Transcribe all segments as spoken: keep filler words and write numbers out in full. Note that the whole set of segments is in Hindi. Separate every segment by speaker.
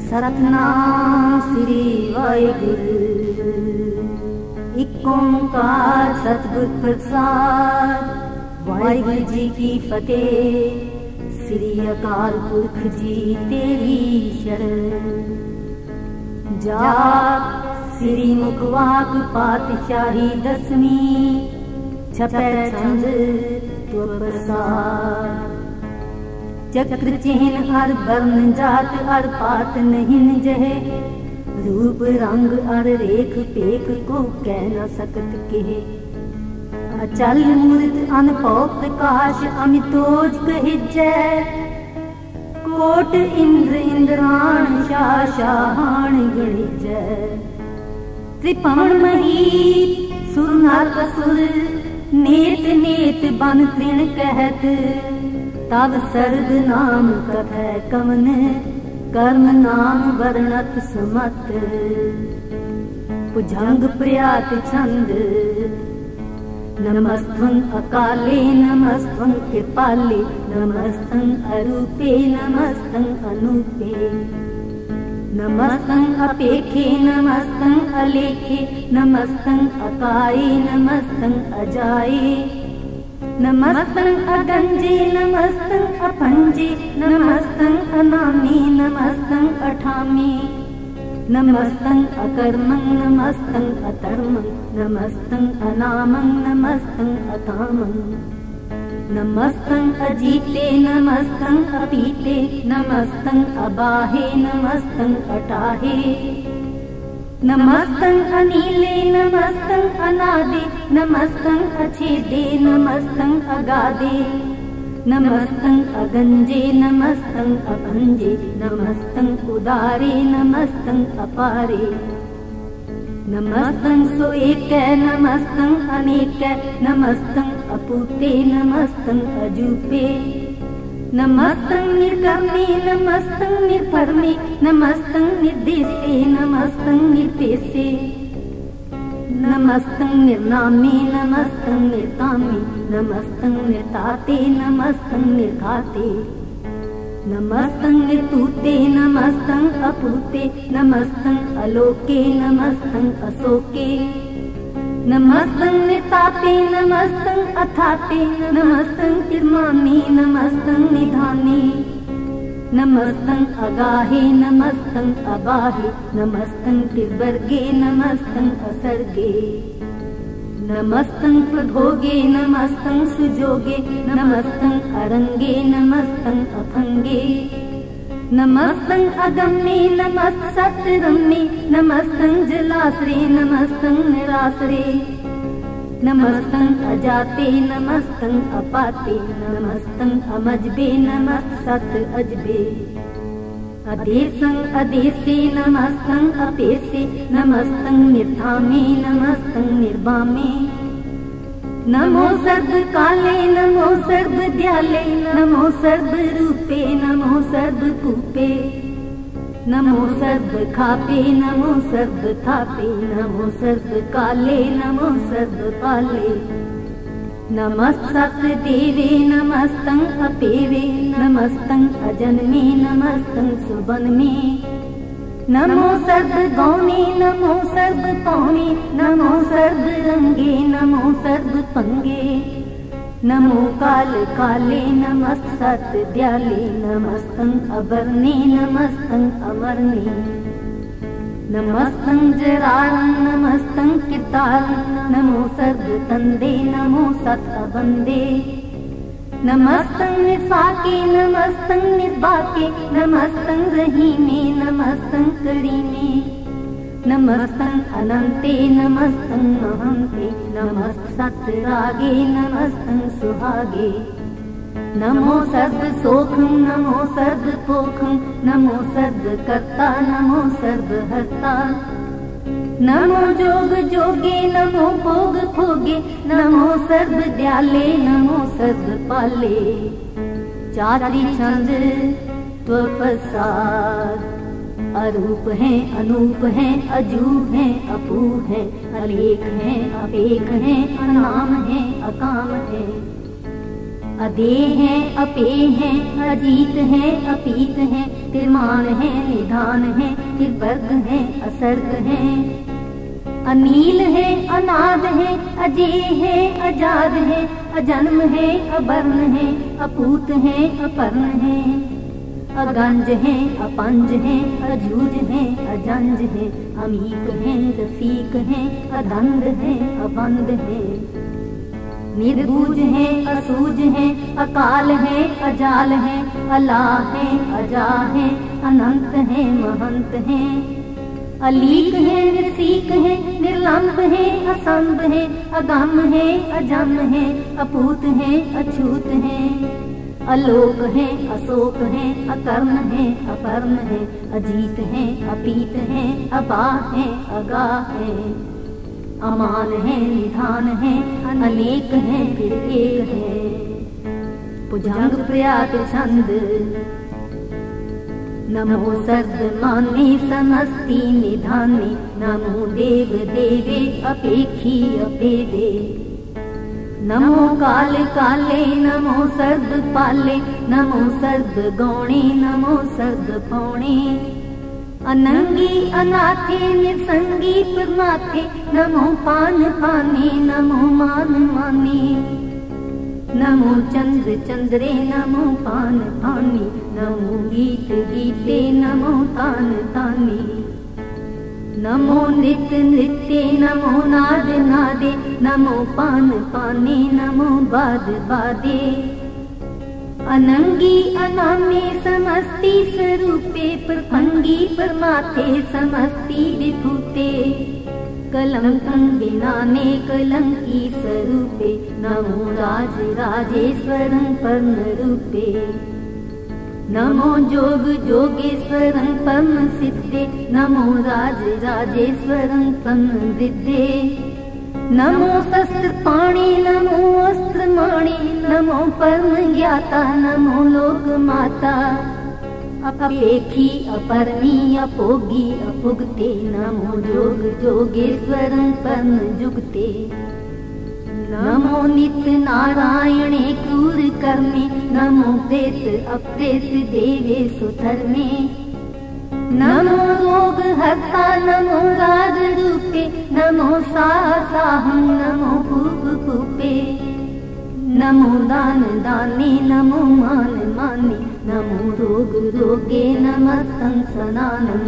Speaker 1: सतनाम श्री वाहिगुरु। एक ओंकार सतगुर प्रसाद। वाहिगुरु जी की फतेह। श्री अकाल पुरख जी तेरी शरण। जाप श्री मुखवाक पातशाही दसवीं। छपै छंद तो प्रसाद। चक्र चिन्ह हर वर्ण जात हर पात नहीं जहे। रूप रंग अर रेख पेख को कह न सकत के। अचल मूर्त अनपौ प्रकाश अमितोज कहिजै। कोट इंद्र इंद्राण शाह शाहान गणिजै। त्रिपवन महीत सुर नर असुर नेत नेत बन तृण कहत। तब सर्द नाम कथै कवन कर्म नाम वर्णत सुमत। भुजंग प्रयात छंद। नमस्तं अकाले नमस्तं कृपाले नमस्तं अरूपे नमस्तं अनूपे। नमस्तं अपेखे नमस्तं अलेखे नमस्तं अकाये नमस्तं अजाये। नमस्तं अगंजे नमस्तं अपंजे नमस्तं अनामी नमस्तं अठामी। नमस्तं अकर्मं नमस्तं अतर्मं नमस्तं अनामं नमस्तं अकामं। नमस्तं अजीते नमस्तं अपीते नमस्तं अबाहे नमस्तं अटाहे। नमस्तं अनीले नमस्तं अनादे नमस्तं अछेदे नमस्तं अगादे। नमस्तं अगंजे नमस्तं अपंजे नमस्तं उदारे नमस्तं अपारे। नमस्तं सोएकै नमस्तं अनेकै नमस्तं अपूते नमस्तं अजूपे। नमस्तं निर्गमे नमस्तं निर्परमे नमस्तं निर्देशे नमस्तं निर्पेशे। नमस्तं निर्नामे नमस्तं निर्कामे नमस्तं निर्ताते नमस्तं निर्घाते। नमस्तं निर्तूते नमस्तं अपूते नमस्तं अलोके नमस्तं अशोके। नमस्तं नितापे नमस्तं अथाते नमस्तं निर्माणे नमस्तं निधाने। नमस्तं अगाहे नमस्तं अबाहे नमस्तं त्रिवर्गे नमस्तं असर्गे। नमस्तं प्रभोगे नमस्तं सुजोगे नमस्तं अरंगे नमस्तं अभंगे। नमस्तं अगम्ये नमस्त सतरम्ये नमस्तं जलाश्रे नमस्तं निराश्रे। नमस्तं अजाते नमस्तं अपाते नमस्तं अमजबे नमस्त सत अजबे। अदेशं अदेशे नमस्तं अपेशे नमस्तं निर्धामे नमस्तं निर्वामे। नमो सर्व काले नमो सर्व दयाले नमो सर्व रूपे नमो सर्व कूपे। नमो सर्व खापे नमो सर्व थापे नमो सर्व काले नमो सर्व पाले। नमस्सत देवे नमस्तं अपेवे नमस्तं अजन्मे नमस्तं सुबन्मे। नमो सर्व गौणे नमो सर्व पौणे नमो सर्व रंगे नमो सर्व पंगे। नमो काल काले नमस्सत दयाले नमस्तं अबरने नमस्तं अमरने। नमस्तं जराणं नमस्तं कितारं नमो सर्व तंदे नमो सत अबंदे। नमस्तं निफाके नमस्तं निर्बाके नमस्तं रहीमे नमस्तं करीमे। नमस्तं अनंते नमस्तं महंते नमस्सत रागे नमस्तं सुहागे। नमो सर्व सोखं नमो सर्व पोखं नमो सर्व कर्ता नमो सर्व हर्ता। नमो जोग जोगे नमो भोग भोगे नमो सर्व दयाले नमो सर्व पाले। चारि छंद त्वप्रसाद। अरूप है अनूप है अजूब है अपू है अलेख है अपेख है अनाम है अकाम है। अदेह हैं अपेय हैं, अजीत हैं अपीत हैं, तिर्मान हैं निधान हैं, तिर्वर्ग हैं असर्ग हैं, अनील है अनाद है, अजेय है अजाद है, अजन्म है अवर्ण है, अपूत है अपर्ण है, अगंज है अपंज है, अजूज है अजंज है, अमीक है रफीक है, अधंध है अबंध है, निर्बूज है असूज है, अकाल है अजाल है, अला है अजा है, अनंत है महंत है, अलीक है निर्सीक है, निर्लंब है असंभ है, अगम है अजम है, अपूत है अछूत है, अलोक है अशोक है, अकर्म है अपर्ण है, अजीत है अपीत है, अबा है अगा है, अमान है निधान है, अनेक है फिर एक है, भुजंग प्रयात छंद। नमो सर्वमाने समस्ति निधाने, नमो देव देवे अपेक्षी अपेदे, नमो काल काले नमो सर्व पाले, नमो सर्व गौणे नमो सर्व पौणे, अनंगी अनाथे निसंगी परमाथे, नमो पान पाने नमो मान माने, नमो चंद्र चंद्रे नमो पान पानी, नमो गीत गीते नमो तान तानी, नमो नृत्य नृत्ये नमो नाद नादे, नमो पान पाने नमो बाद बादे, अनंगी अनामे समस्ति स्वरूपे, प्रपंगी परमाथे समस्ति विभूते, कलंकं विनाने कलंकी स्वरूपे, नमो राज राजेश्वरं पर्ण रूपे, नमो जोग जोगेश्वरं परम सिद्धे, नमो राज राजेश्वरं परम विद्ये, नमो शस्त्र पाणि नमो अस्त्र माणि, नमो परम ज्ञाता नमो लोक माता, अपेक्षी अपरमी अपोगी अपुगते, नमो जोग जोगेश्वरं परम जुगते, नमो नित्य नारायणे क्रूर कर्मे, नमो प्रेत अप्रेत देवे सुधर्मे, नमो रोग हर्ता नमो राग रूपे, नमो साहसाहं नमो भूप भूपे, नमो दान दाने नमो मान माने, नमो रोग रोगे नमस्तं सनानं,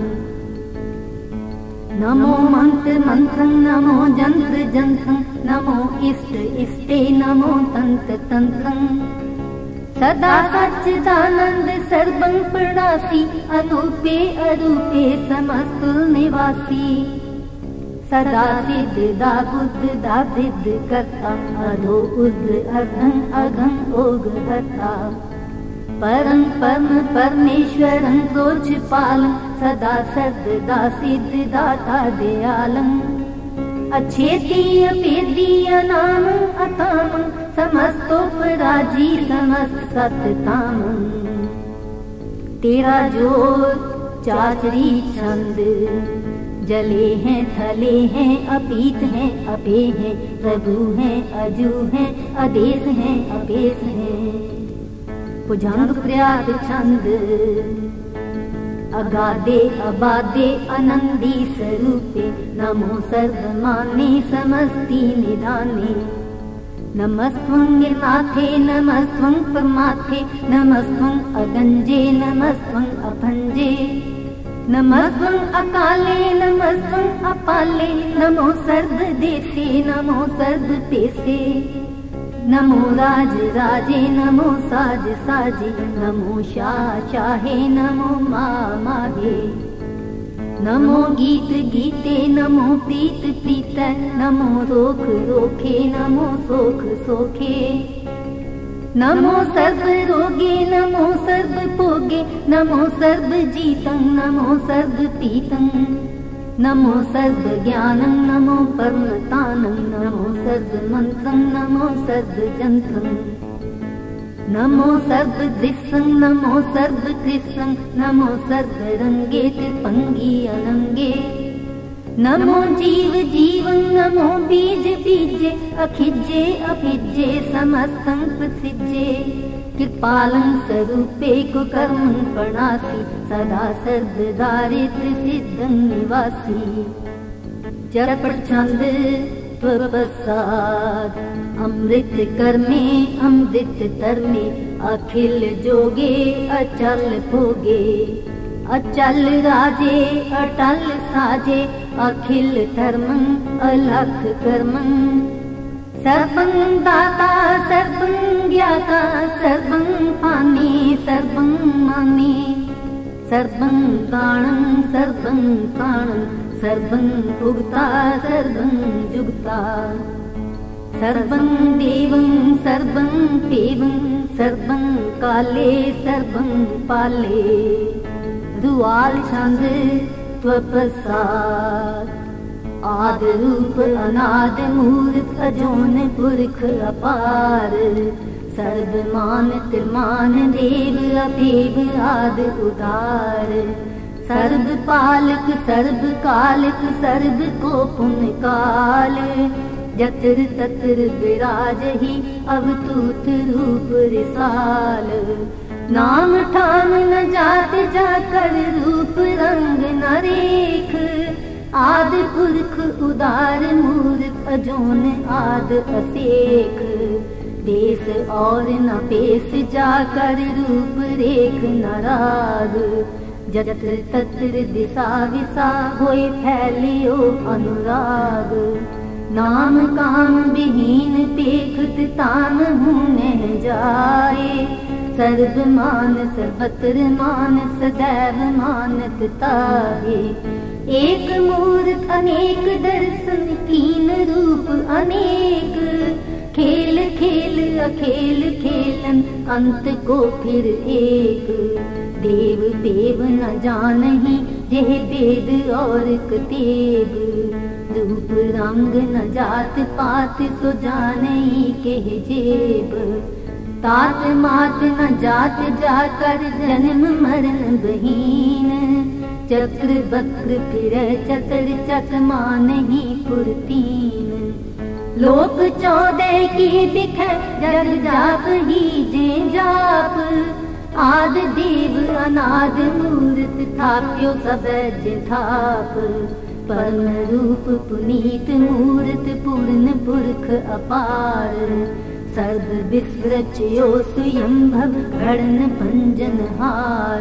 Speaker 1: नमो मंत्र मंत्रं नमो जंत्र जंत्रं, नमो इष्ट इष्टे नमो तंत्र तंत्रं, सदा सच्चिदानंद सर्वं प्रणासी, अनूपे अरूपे समस्तुल निवासी, सदा सिद्ध दा बुद्ध दा सिद्ध करता, अधो उद्ध अर्धं अघं ओग हरता, परं परम परमेश्वरं क्रोध पालं, सदा सर्वदा सिद्ध दाता दयालं, अच्छेती अपेदी अनाम अताम, समस्तोपराजी समस्त सतताम, तेरा जोर चाचरी छंद, जले हैं थले हैं अपीत हैं अपेय हैं, प्रभु हैं अजू हैं अदेश हैं अपेश हैं, भुजंग प्रयात छंद, अगाधे अबाधे अनंदी स्वरूपे, नमो सर्वमाने समस्ति निधाने, नमस्त्वं निर्नाथे नमस्त्वं परमाथे, नमस्त्वं अगंजे नमस्त्वं अभंजे, नमस्त्वं अकाले नमस्त्वं अपाले, नमो सर्वदेशे नमो सर्वपेशे, नमो राज राजे नमो साज साजे, नमो शाह शाहे नमो मा माहे, नमो गीत गीते नमो प्रीत प्रीत, नमो रोख रोखे नमो सोख सोखे, नमो सर्व रोगे नमो सर्व भोगे, नमो सर्व जीतं नमो सर्व पीतं, नमो सर्व ज्ञानं नमो परमतानं, नमो सर्व मंत्रं नमो सर्व जंत्रं, नमो सर्व दृश्यं नमो सर्व कृष्णं, नमो सर्व रंगे त्रिपंगी अनंगे, नमो जीव जीवं नमो बीज बीजे अखिजे अभिजे समस्तं प्रसिजे कृपालं स्वरूपे कुकर्मं प्रणासी सदा सर्व दारिद्र्य सिद्धं निवासी चरपट छंद त्वप्रसाद अमृत कर्मे अमृत तरमे अखिल जोगे अचल भोगे अचल राजे अटल साजे अखिल धर्मं अलख कर्मं सर्वं दाता सर्वं ज्ञाता सर्वं पाने सर्वं माने सर्वं प्राणं सर्वं प्राणं सर्वं भुक्ता सर्वं जुक्ता सर्वं देवं सर्वं देवं सर्वं काले सर्वं पाले दुआल छंद त्वप्रसाद आद रूप अनाद मूर्त अजोन पुरख अपार सर्वमान त्रिमान देव अभेव आद उदार सर्व पालक सर्व कालक सर्व को पुण्य काल जतर ततर विराजहि अवतूत रूप रिसाल नाम ठाम न जात जाकर रूप रंग न रेख आद पुरख उदार मूर्त अजोन आद असेख देश और न पेश जाकर रूप रेख न राग जत्र तत्र दिशा विसा होए फैलियो अनुराग नाम काम विहीन पेखत तान हूँ न जाए सर्व मान सर्वत्र मान सदैव मानत ताहे एक मूर्त अनेक दर्शन कीन रूप अनेक खेल खेल अखेल खेलन अंत को फिर एक देव देव न जानहि जेह वेद और कतेब रूप रंग न जात पात सो जानहि केह जेब तात मात न जात जाकर जन्म मरण बहीन चक्र बक्र फिर चतर चकमा नहीं फुर्तीन लोक चौदह की बिख जग जाप ही जे जाप आद देव अनाद मूर्त थाप्यो सब थाप परम रूप पुनीत मूर्त पूर्ण पुरख अपार सर्व विस्मृत्यो स्वयंभव गणन भंजन हार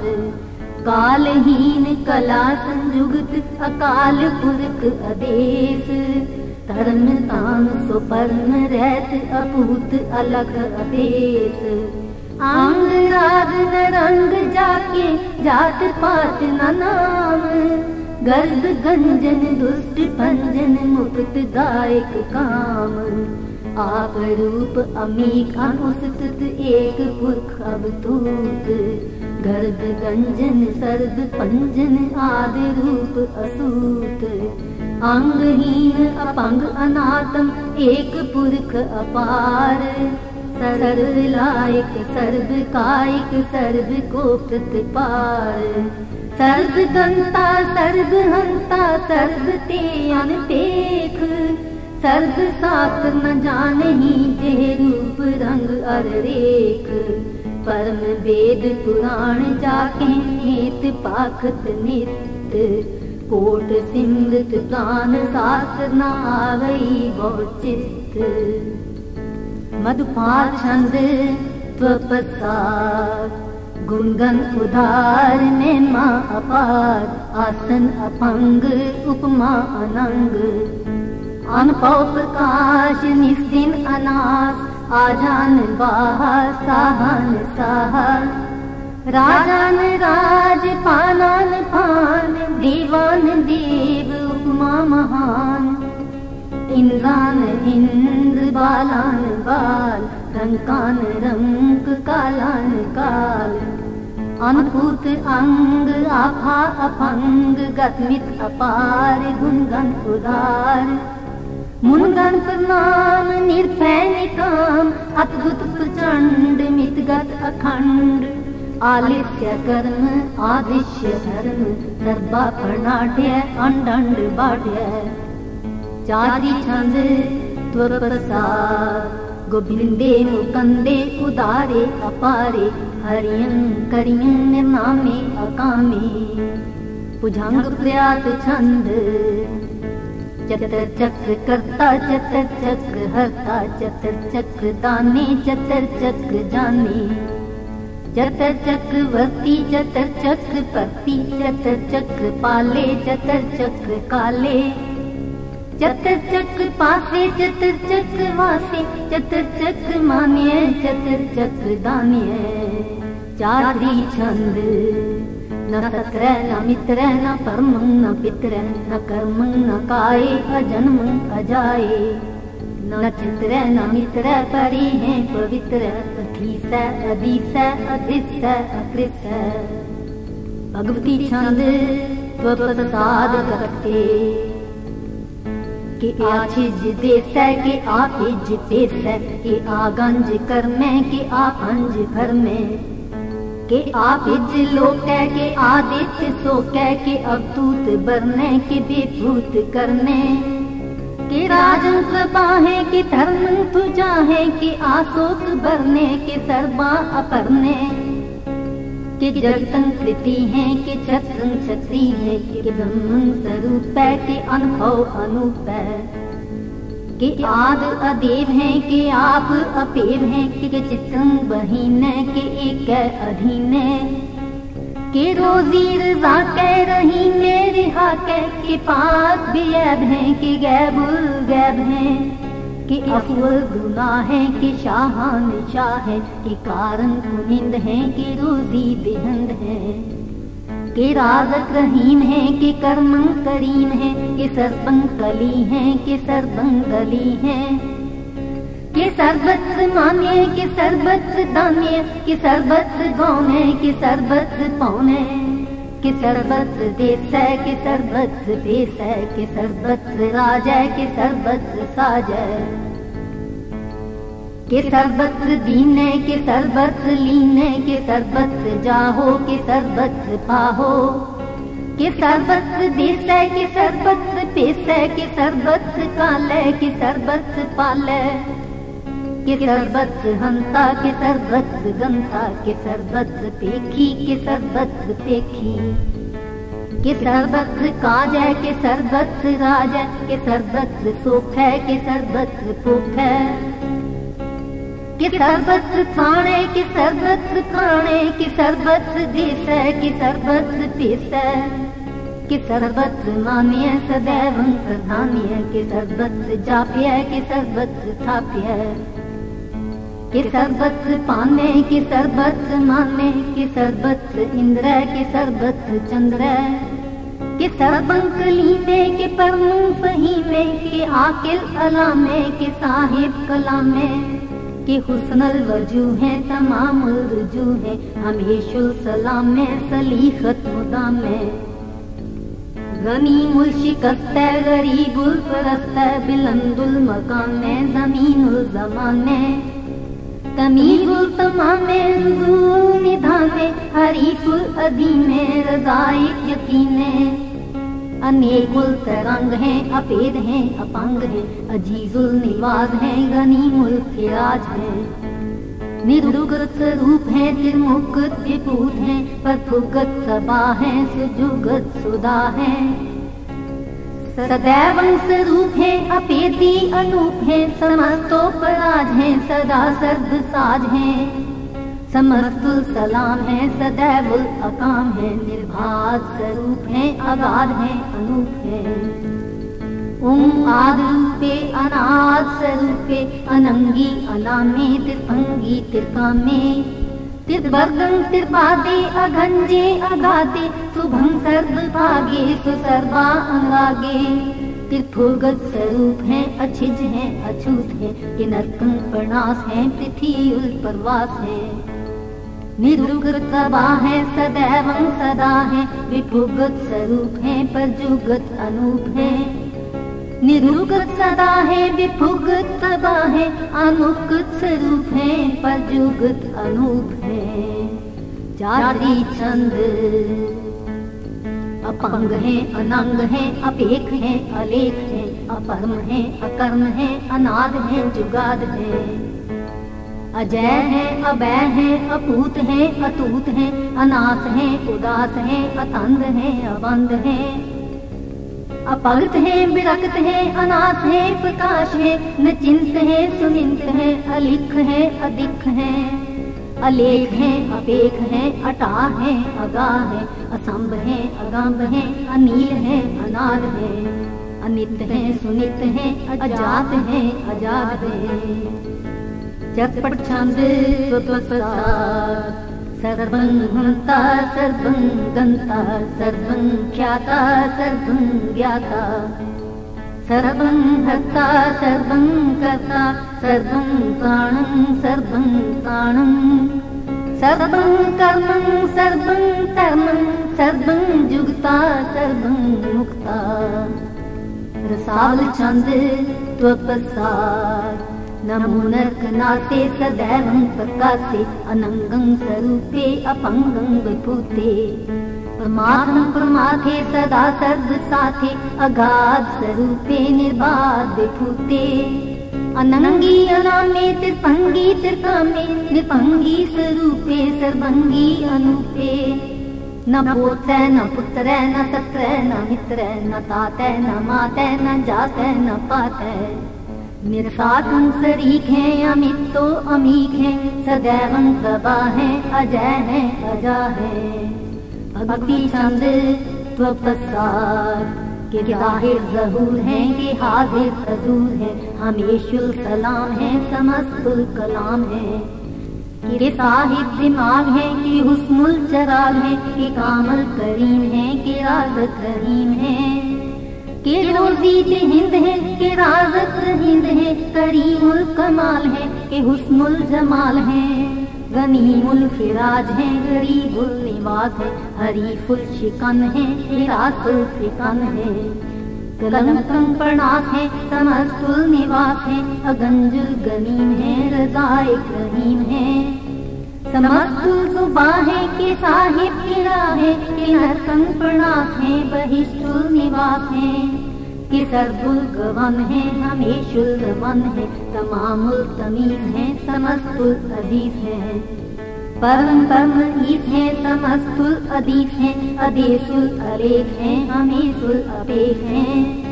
Speaker 1: कालहीन कला संयुक्त अकाल पुरख आदेश धर्म तान सो परम रहत अपूत अलग अपेश अंग राग न रंग जाके जात पात न नाम गर्भ गंजन दुष्ट भंजन मुक्त दायक काम आप रूप अमीक अनुसतत एक पुरख अवधूत गर्भ गंजन सर्व पंजन आदि रूप असूत अंगहीन अपंग अनाथम एक पुरख अपार सर्व लायक सर्व कायिक सर्व को प्रतिपार सर्व गंता सर्व हंता सर्व ते अनपेख सर्व शास्त्र न जानहि जे रूप रंग अर रेख परम वेद पुराण जाके नेत पाखत नित कोट सिमृत प्राण शास्त्र न आवई बहुचित मधुपाल छंद त्वप्रसाद गुणगन उदार महिमा अपार आसन अपंग उपमा अनंग अनुभव प्रकाश निस्दिन अनास आजान बाहर साहन साहा राजान राज पानान पान देवान देव उपमा महान इंद्रान इंद्र बालान बाल रंकान रंक कालान काल अनभूत अंग आभा अपंग गतमित अपार गुणगन उदार मुनगन प्रणाम निर्भय निकाम अद्भुत प्रचंड मितगत अखंड आलिस्य कर्म आदिश्य धर्म सर्वा प्रणाट्य अंडंड बाट्य चारि छंद त्वप्रसाद गोविंदे मुकंदे उदारे अपारे हरियं करियं निर्नामे अकामे पुजंग प्रयात छंद चतर चक्र कर्ता चतर चक्र हरता चतर चक्र दाने चतर चक्र जाने चतर चक्र वर्ती चतर चक्र पति चतर चक्र पाले चतर चक्र काले चतर चक्र पासे चतर चक्र वासे चतर चक्र मान्य चतर चक्र दान्य चारि छंद न सत्र न मित्र न परम न पित्र न कर्म न काय अजन्म अजाए न चित्र न मित्र परि है पवित्र अधीस अधीस अधीस अकृत भगवती छंद त्वप्रसाद करते के आछिज देस के आपिज पेस के आगंज कर्मे के आपंज भर में के आपिज लोकै के आदित्य सोकै के अवतूत बरने के विभूत करने के राजन प्रभाहे के धर्म तुझाहे के आशोक बरने के सर्वा अपरने के जगतन कृति है के छत्रं छत्री है के ब्रह्मं स्वरूप के अनुभव अनूप के आद अदेव है के आप अपेव है के चित्रं बहीन के एक अधीन के रोजी रजा कै रही में रिहा कै के पाक बेअब है के गैबुल गैब है के अफुल गुनाह है के शाहान शाह है के कारण कुनिंद है के रोजी देहंद है के राजक रहीम है के कर्मं करीम है के सर्वं कली है के सर्वं गली है के सर्वत्र मान्य के सर्वत्र दान्य के सर्वत्र गौने के सर्वत्र पौने के सर्वत्र देश है के सर्वत्र देश है के सर्वत्र राज है के सर्वत्र साज है के सर्वत्र दीन है के सर्वत्र लीन है के सर्वत्र जाहो के सर्वत्र पाहो के सर्वत्र देश है के सर्वत्र पेश है के सर्वत्र काल है के सर्वत्र पाल के सर्वत्र हंता के सर्वत्र गंता के सर्वत्र पेखी के सर्वत्र पेखी के सर्वत्र काज है के सर्वत्र राज है के सर्वत्र सुख है के सर्वत्र पुख है के सर्वत्र खाने के सर्वत्र खाने के सर्वत्र देश है के सर्वत्र देश है के सर्वत्र मान्य सदैव प्रधान्य के सर्वत्र जाप्य के सर्वत्र थाप्य के सर्वत्र पाने के सर्वत्र माने के सर्वत्र इंद्र के सर्वत्र चंद्र के सर्वंक लीने के परम फहीमे के आकिल अलामे के साहिब कलामे के हुस्नल वजू है तमाम रुजू है हमेशुल सलाम में सलीखत मुदाम में गनी मुल शिकस्त गरीबुल परस्त बिलंदुल मकाम में जमीनुल जमान में तमीजुल तमाम में रुजूल निधान में हरीफुल अजीम में रज़ाए यकीन अनेकुल तरंग हैं अपेद हैं अपांग हैं अजीजुल निवाज हैं गनीमुल फिराज हैं निर्दुगत स्वरूप हैं त्रिमुक्त विभूत हैं परफुगत सबा हैं सुजुगत सुधा हैं सदैव स्वरूप हैं अपेदी अनूप हैं समस्तोपराज हैं सदा सर्व साज हैं समस्तुल सलाम है सदैवुल अकाम है निर्भाद स्वरूप है अगाध है अनूप है ओम आद रूपे अनाद स्वरूपे अनंगी अनामे त्रिभंगी त्रिकामे त्रिवर्गं त्रिपादे अघंजे अगाते शुभं सर्वभागे सुसर्वा अंगागे त्रिभुगत स्वरूप है अछिज है अछूत है कि नरकं प्रणास है पृथ्वी परवास है निर्दुगत सबा है सदैव सदा है विभुगत स्वरूप है परजुगत अनूप है निरुगत सदा है विभुगत सबा है अनुगत स्वरूप है परजुगत अनूप है जाति छंद। अपंग है अनंग है अपेख है अलेख है अपरम है अकर्म है अनाद है जुगाद है। अजय है अभय है अपूत है अतूत है अनाथ है उदास है अतंद है अबंध है। अपगत है विरक्त है अनाथ है प्रकाश है नचिंत है सुनिंत है अलिख है अधिक है। अलेख है अपेख है अटा है अगा है असंभ है अगंभ है अनील है अनाद है अनित है सुनित है अजात है अजात है। चटपट छंद सर्वं हंता सर्वं गंता सर्वं ख्याता सर्वं ज्ञाता सर्वं हर्ता सर्वं कर्ता सर्वं प्राणं सर्वं प्राणं सर्वं कर्मं सर्वं कर्मं सर्वं जुगता सर्वं मुक्ता। रसाल छंद त्वप्रसाद नमो नरकनासे सदैवं प्रकाशे अनंगं स्वरूपे अपंगं विभूते। परमात्म परमाथे सदा सर्व साथे अगाध स्वरूपे निर्बाध विभूते। अनंगी अनामे त्रिपंगी त्रिकामे निपंगी स्वरूपे सर्वंगी अनूपे। न पोत्र न पुत्र न सत्र न मित्र न ताते न माते न जाते न पाते। निर्सातुं शरीक है अमित तो अमीक है सदैवं प्रभा है अजय है अजा है। भक्ति छंद त्वप्रसाद के जाहिर ज़हूर है के हाजिर हजूर है हमेशुल सलाम है समस्तुल कलाम है। के साहिब दिमाग है कि हुस्नुल चराग है कि कामल करीम है कि राज़त रहीम है। के रोज़ीत हिंद है के राज़त हिंद है करीमुल कमाल है के हुस्नुल जमाल है। गनीमुल फिराज है गरीबुल निवाज है हरीफुल शिकन है हिरासुल फिकन है। कलंकं प्रणास है समस्तुल निवास है अगंजुल गनीम है रज़ाए करीम है। समस्तुल जुबा है के साहिब किरा है के नरकं प्रणास है बहिष्टुल निवास है। कि सर्वुल गवन है हमेशुल गवन है तमामुल तमीज है समस्तुल अजीज है। परम परम ईस है समस्तुल अदीस है अदेशुल अलेख है हमेशुल अपेख है।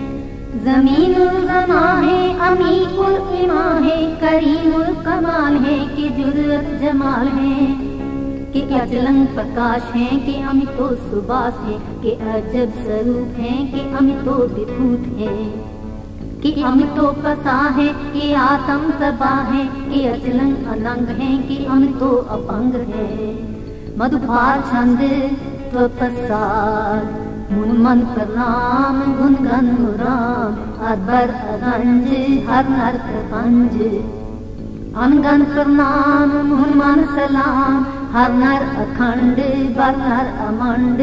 Speaker 1: जमीनुल जमा है अमीकुल इमा है करीमुल कमाल है कि जुर्रत जमाल है। कि अचलं प्रकाश है कि अमितो सुबास है कि अजब स्वरूप है कि अमितो विभूत है। कि अमितो प्रसा है कि आत्म प्रभा है कि अचलं अनंग है कि अमितो अपंग है। मधुभार छंद त्वप्रसाद मुन मन प्रणाम गुणगन मुराम अदबर अगंज हर नर प्रपंच। अनगन प्रणाम मुन मन सलाम हर नर अखंड बर नर अमंड।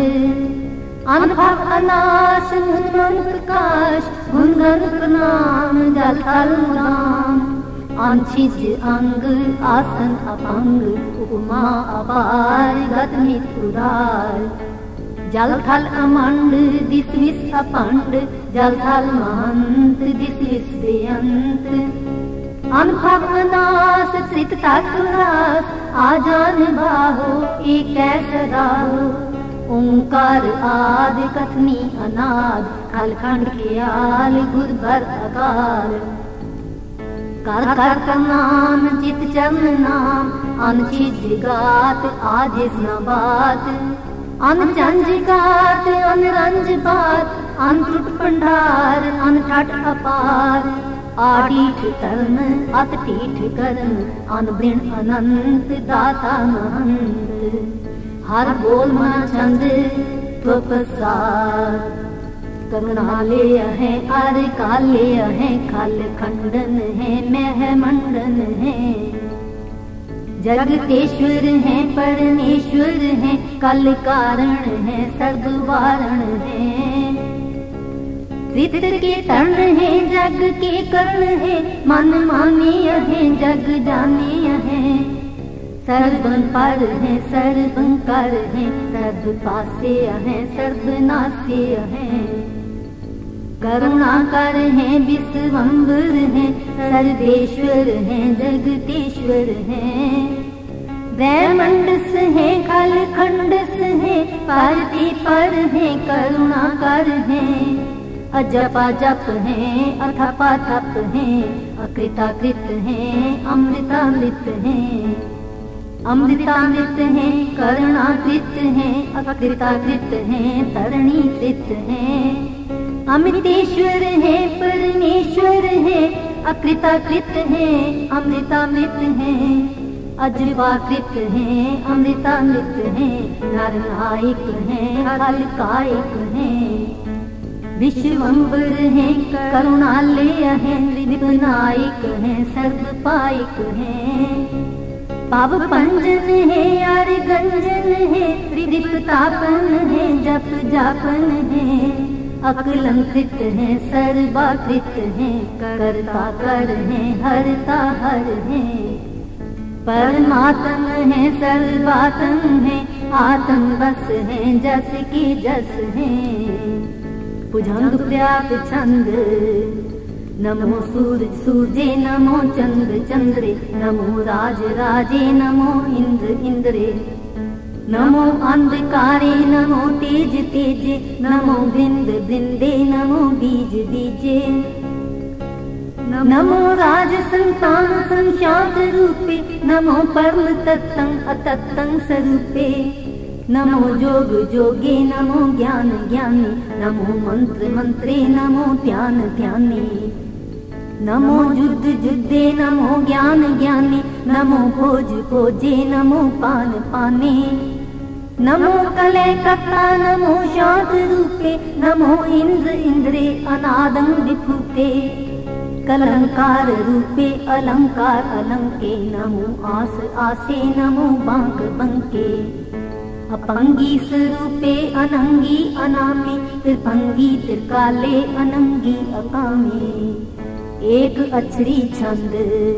Speaker 1: अनुभव अनाश मुन मन प्रकाश गुणगन प्रणाम जल थल मुदाम। अनछिज अंग आसन अपंग उपमा अपार गत नित उदार। जल थल अमंड दिस विस अपंड जल थल महंत दिस विस बेअंत। अनुभव अनास त्रित तत्वरास आजान बाहो एक सदाहो। ओंकार आद कथनी अनाद खलखंड के आल गुरबर अकाल। कर कर का नाम चित चरण नाम अनछिज गात आजिज न बात। अनचंज गात अनरंज बात अनटुट भंडार अनठट अपार। आडीठ कर्म अत टीठ कर्म अनबिन अनंत दाता महंत। हर बोल मन छंद त्वप्रसाद करुणाले है अर काले है खल खंडन है मह मंडन है। जगतेश्वर है परमेश्वर है कल कारण है सर्व वारण है। रित के तरण है जग के करण है मन माने है जग जाने है। सर्वंपर है सर्वंकर है, सर्व पासे है सर्वनाशे है। करुणाकर है विश्वम्बर है, सर्वेश्वर है जगतेश्वर है। ब्रह्मांडस है कालखंडस है, पारती पर है करुणाकर है। अजपा जप है अथपा तप है, अकृताकृत है अमृतामृत है। अमृतामृत है करुणाकृत है, अकृताकृत है तरणीकृत है। अमृतेश्वर है परमेश्वर है, अकृताकृत है अमृतामृत है। अजपाकृत है अमृतामृत है, नरनायक है हलकायक है। विश्वम्बर है करुणालय है, विनायक है सर्वपायक है। पाव पंजन है यार गंजन है, त्रिदिवतापन है जप जापन है। अकलंकृत है सर्वाकृत है, करता कर है हरता हर है। परमात्म है सर्वात्म है, आत्म बस है जस की जस है। भुजंग प्रयात छंद नमो सूरज सूर्ये, नमो चंद्र चंद्रे, नमो राज राजे, नमो इंद्र इंद्रे। नमो अंधकारे नमो तेज तेजे, नमो बिंद बिंदे, नमो बीज बीजे। नमो राज संतान संशांत रूपे, नमो परम तत्तं अतत्तं स्वरूपे। नमो जोग जोगे, नमो ज्ञान ज्ञानी, नमो मंत्र मंत्रे, नमो ध्यान ध्यानी। नमो युद्ध युद्धे, नमो ज्ञान ज्ञानी, नमो भोज भोजे, नमो पान पाने। नमो कलय कर्ता नमो शांत रूपे, नमो इंद्र इंद्रे अनादं विभूते। कलंकार रूपे अलंकार अलंके, नमो आस आसे, नमो बांक बंके। अपंगी स्वरूपे अनंगी अनामी, त्रिभंगी त्रिकाले अनंगी अकामी। एक अक्षरी छंद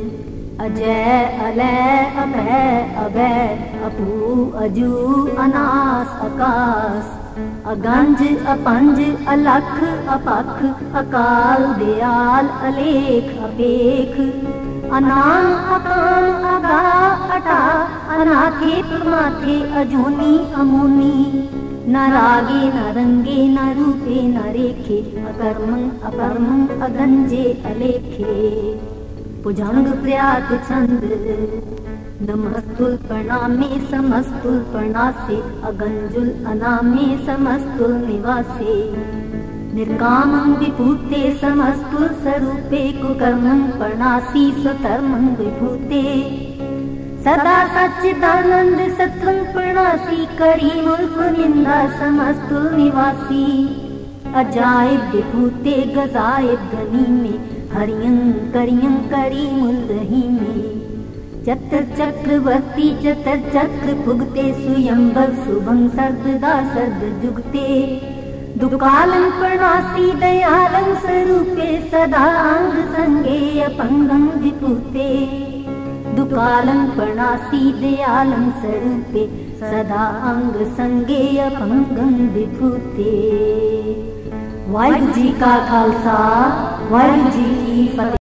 Speaker 1: अजय अलय अभय अभय, अपू अजू अनास आकाश। अगंज अपंज अलख अपख, अकाल दयाल अलेख अपेख। अनाम अकाम अगा अटा, अनाथे प्रमाथे अजोनी अमोनी। न रागे न रंगे न रूपे न रेखे, अकर्मं अपरमं अगंजे अलेखे। भुजंग प्रयात छंद नमस्तुल प्रणामे समस्तुल प्रणासे, अगंजुल अनामे समस्तुल निवासे। निर्कामं विभूते समस्तुल स्वरूपे, कुकर्मं प्रणासी स्वधर्मं विभूते। सदा सच्चिदानंद सत्वं प्रणासी, करी मुल्क निंदा समस्तुल निवासी। अजायब विभूते गजायब धनी में, हरियं करियं करी मुल रही में। चतर चक्रवर्ती चतर चक्र भुगते, सुयंबर शुभं सर्वदा सर्व जुगते। दुकालं प्रणासी दयालं स्वरूपे, सदा अंग संगे अपंगं विभूते। दुकालं प्रणासी दयालं स्वरूपे, सदा अंग संगे अपंगं विभूते। वाहिगुरु जी का खालसा वाहिगुरु जी की फतेह।